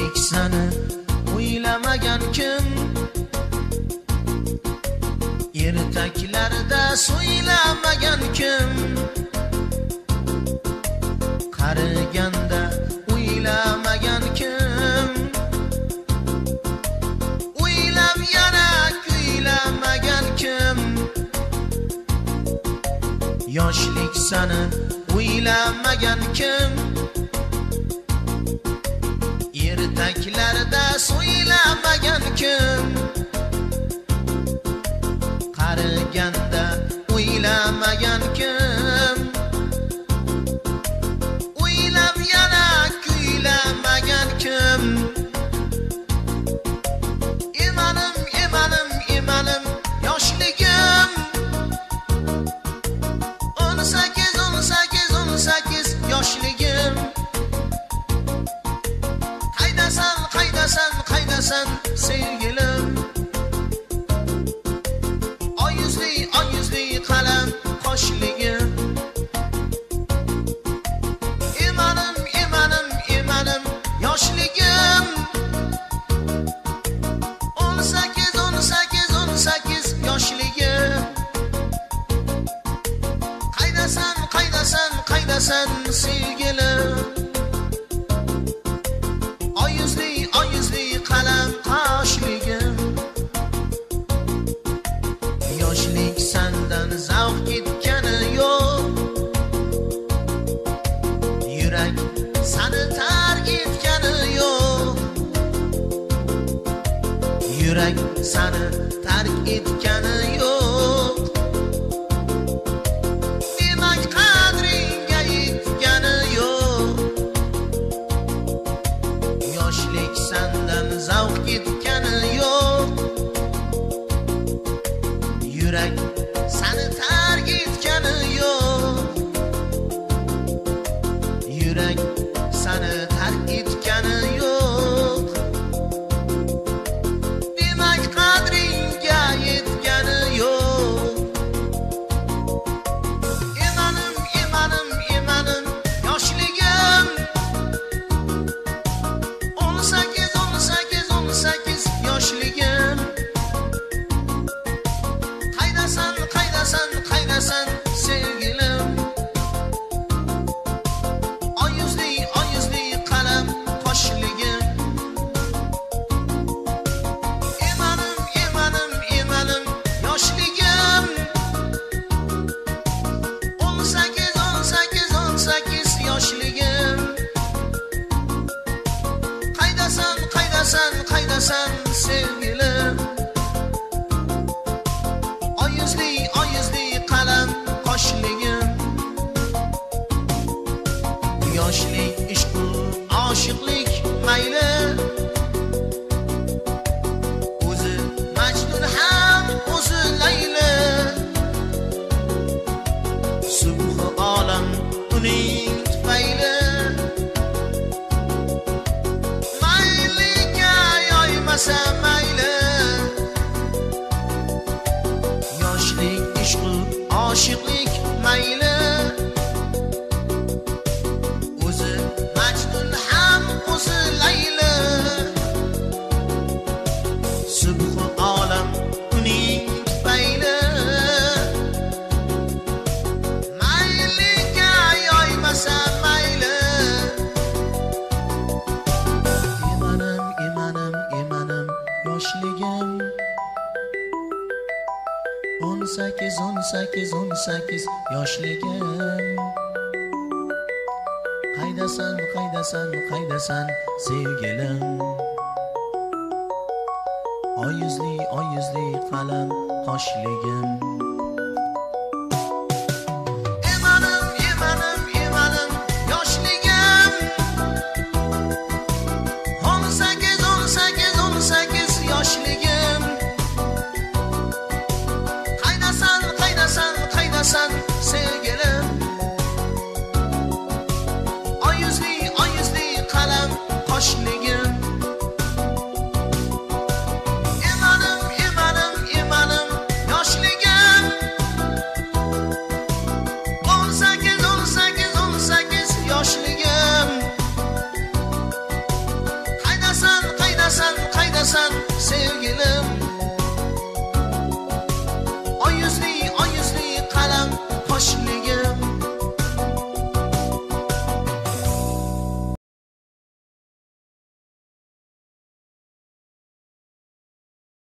yoshlik sani o'ylamagan kim, ertaklarda so'ylamagan kim, qariganda o'ylamagan kim, o'ylab yana kuylamagan kim. Yoshlik sani o'ylamagan kim, ertaklarda so'ylamagan kim, qariganda o'ylamagan kim, o'ylab yana kuylamagan kim. Emanim, emanim, emanim yoshligim 18, 18, 18 yoshligim. Qaydasan, qaydasan, qaydasan sevgilim? Oyuzli qalam qoshligim. Emanim, emanim, emanim yoshligim 18, 18, 18 yoshligim. Qaydasan, qaydasan, qaydasan sevgilim? Oyuzli qalam qoshligim. Yoshlik sandan zavq ketgani yo'q, yurak sani tark etgani yo'q, yurak sani tark etgani yo'q. Demak qadringga yetgani yo'q. Yoshlik sandan zavq ketgani yo'q, yurak sani tark etgani yo'q, yurak sani tark etgani yo'q. Demak qadringga yetgani yo'q. Emanim, emanim, emanim yoshligim 18, 18, 18 yoshligim. Qaydasan, qaydasan, qaydasan sevgilim? Oyuzli qalam qoshligim. Emanim, emanim, emanim yoshligim 18, 18, 18 yoshligim. Qaydasan, qaydasan, qaydasan sevgilim? Oyuzli qalam qoshligim. Yoshlik ishq-u oshiqlik mayli, o'zi Majnun ham o'zi Layli. Subhi olam uning tufayli, mayliga yoymasa mayli. Yoshlik ishq-u oshiqlik mayli, o'zi Majnun ham o'zi Layli. Subhi olam uning tufayli, mayliga yoymasa mayli. Emanim, emanim, emanim yoshligim 18, 18, 18 yoshligim. Qaydasan, qaydasan, qaydasan sevgilim? Oyuzli qalam qoshligim. Emanim, emanim, emanim yoshligim 18, 18, 18 yoshligim.